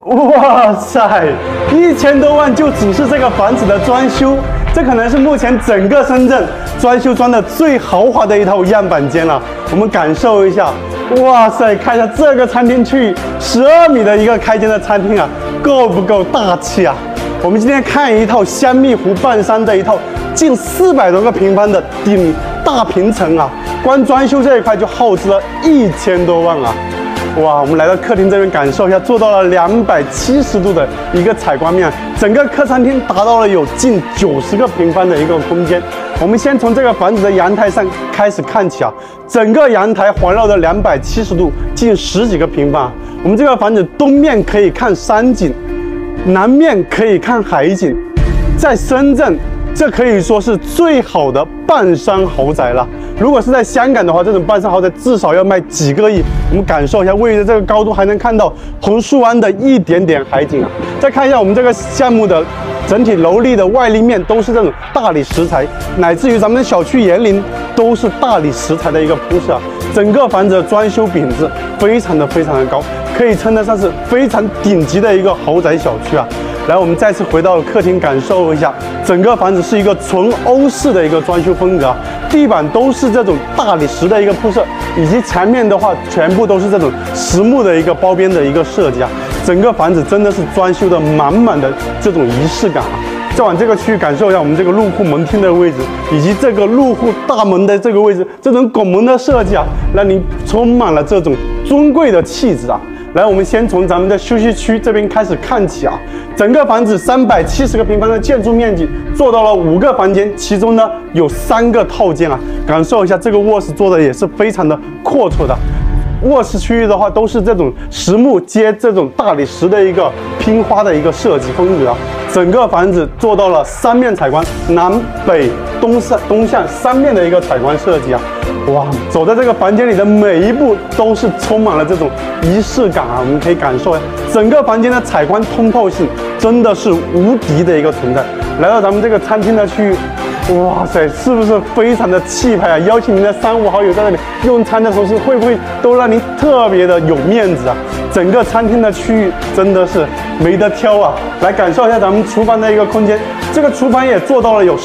哇塞，1000多万就只是这个房子的装修，这可能是目前整个深圳装修装的最豪华的一套样板间了。我们感受一下，哇塞，看一下这个餐厅区域，12米的一个开间的餐厅啊，够不够大气啊？我们今天看一套香蜜湖半山的一套近400多个平方的顶大平层啊，光装修这一块就耗资了1000多万啊！哇，我们来到客厅这边感受一下，做到了270度的一个采光面，整个客餐厅达到了有近90个平方的一个空间。我们先从这个房子的阳台上开始看起啊，整个阳台环绕着270度，近10几个平方。我们这个房子东面可以看山景，南面可以看海景，在深圳，这可以说是最好的半山豪宅了。如果是在香港的话，这种半山豪宅至少要卖几个亿。我们感受一下，位于的这个高度还能看到红树湾的一点点海景啊。再看一下我们这个项目的整体楼立的外立面都是这种大理石材，乃至于咱们的小区檐棂都是大理石材的一个铺设啊。整个房子的装修品质非常的高，可以称得上是非常顶级的一个豪宅小区啊。来，我们再次回到客厅，感受一下，整个房子是一个纯欧式的一个装修风格啊，地板都是这种大理石的一个铺设，以及墙面的话，全部都是这种实木的一个包边的一个设计啊。整个房子真的是装修的满满的这种仪式感啊。再往这个区域感受一下我们这个入户门厅的位置，以及这个入户大门的这个位置，这种拱门的设计啊，让你充满了这种尊贵的气质啊。来，我们先从咱们的休息区这边开始看起啊。整个房子370个平方的建筑面积，做到了5个房间，其中呢有3个套间啊。感受一下这个卧室做的也是非常的阔绰的。卧室区域的话，都是这种实木接这种大理石的一个拼花的一个设计风格啊。整个房子做到了3面采光，南北东向3面的一个采光设计啊。哇，走在这个房间里的每一步都是充满了这种仪式感啊！我们可以感受一下整个房间的采光通透性真的是无敌的一个存在。来到咱们这个餐厅的区域，哇塞，是不是非常的气派啊？邀请您的3、5好友在这里用餐的同时，会不会都让您特别的有面子啊？整个餐厅的区域真的是没得挑啊！来感受一下咱们厨房的一个空间，这个厨房也做到了有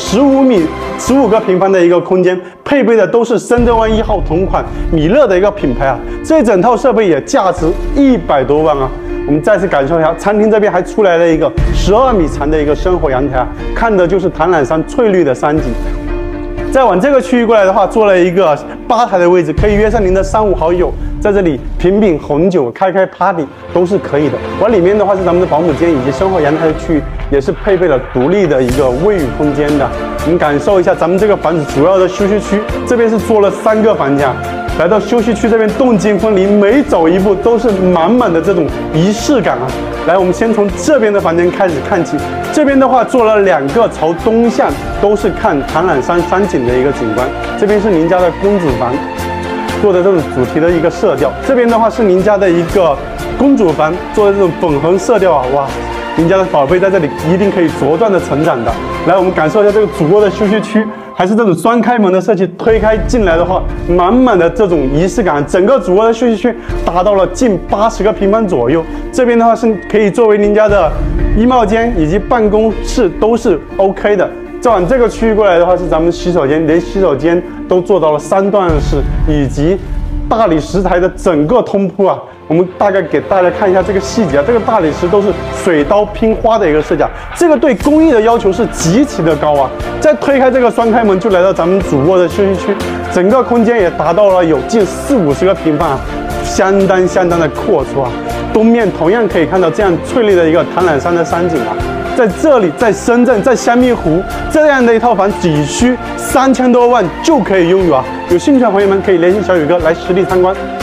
15个平方的一个空间，配备的都是深圳湾1号同款米勒的一个品牌啊，这整套设备也价值100多万啊。我们再次感受一下，餐厅这边还出来了一个12米长的一个生活阳台啊，看的就是唐朗山翠绿的山景。再往这个区域过来的话，做了一个吧台的位置，可以约上您的3、5好友，在这里品红酒、开 party 都是可以的。往里面的话是咱们的保姆间以及生活阳台的区域，也是配备了独立的一个卫浴空间的。我们感受一下咱们这个房子主要的休息区，这边是做了3个房间。来到休息区这边，动静分离，每走一步都是满满的这种仪式感啊！来，我们先从这边的房间开始看起。这边的话做了2个朝东向，都是看唐朗山山景的一个景观。这边是您家的公主房，做的这种主题的一个色调。这边的话是您家的一个公主房，做的这种粉红色调啊，哇！您家的宝贝在这里一定可以茁壮的成长的。来，我们感受一下这个主卧的休息区。还是这种双开门的设计，推开进来的话，满满的这种仪式感。整个主卧的休息区达到了近80个平方左右。这边的话是可以作为您家的衣帽间以及办公室都是 OK 的。再往这个区域过来的话，是咱们洗手间，连洗手间都做到了3段式，以及大理石材的整个通铺啊。我们大概给大家看一下这个细节啊，这个大理石都是水刀拼花的一个设计啊，这个对工艺的要求是极其的高啊。再推开这个双开门，就来到咱们主卧的休息区，整个空间也达到了有近40-50个平方啊，相当的阔绰啊。东面同样可以看到这样翠绿的一个唐朗山的山景啊。在这里，在深圳，在香蜜湖这样的一套房，只需3000多万就可以拥有啊！有兴趣的朋友们可以联系小雨哥来实地参观。